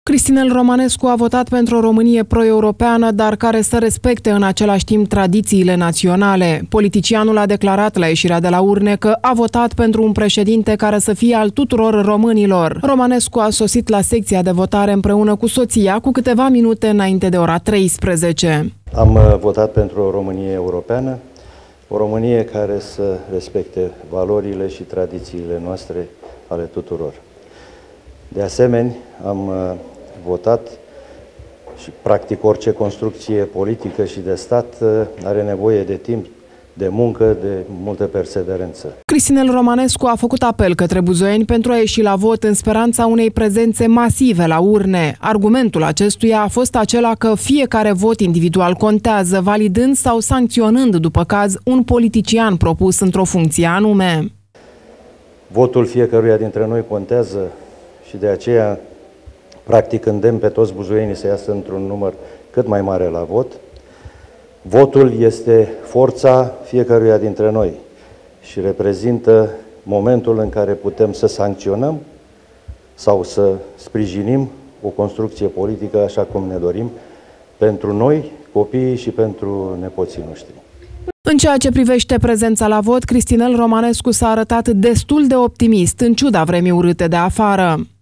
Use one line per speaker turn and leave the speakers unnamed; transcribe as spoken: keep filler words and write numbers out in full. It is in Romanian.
Cristinel Romanescu a votat pentru o Românie pro-europeană, dar care să respecte în același timp tradițiile naționale. Politicianul a declarat la ieșirea de la urne că a votat pentru un președinte care să fie al tuturor românilor. Romanescu a sosit la secția de votare împreună cu soția cu câteva minute înainte de ora treisprezece.
Am votat pentru o Românie europeană, o Românie care să respecte valorile și tradițiile noastre ale tuturor. De asemenea, am votat și practic orice construcție politică și de stat are nevoie de timp, de muncă, de multă perseverență.
Cristinel Romanescu a făcut apel către buzoieni pentru a ieși la vot în speranța unei prezențe masive la urne. Argumentul acestuia a fost acela că fiecare vot individual contează, validând sau sancționând, după caz, un politician propus într-o funcție anume.
Votul fiecăruia dintre noi contează și de aceea, practic, îndemn pe toți buzoienii să iasă într-un număr cât mai mare la vot. Votul este forța fiecăruia dintre noi și reprezintă momentul în care putem să sancționăm sau să sprijinim o construcție politică așa cum ne dorim pentru noi, copiii și pentru nepoții noștri.
În ceea ce privește prezența la vot, Cristinel Romanescu s-a arătat destul de optimist, în ciuda vremii urâte de afară.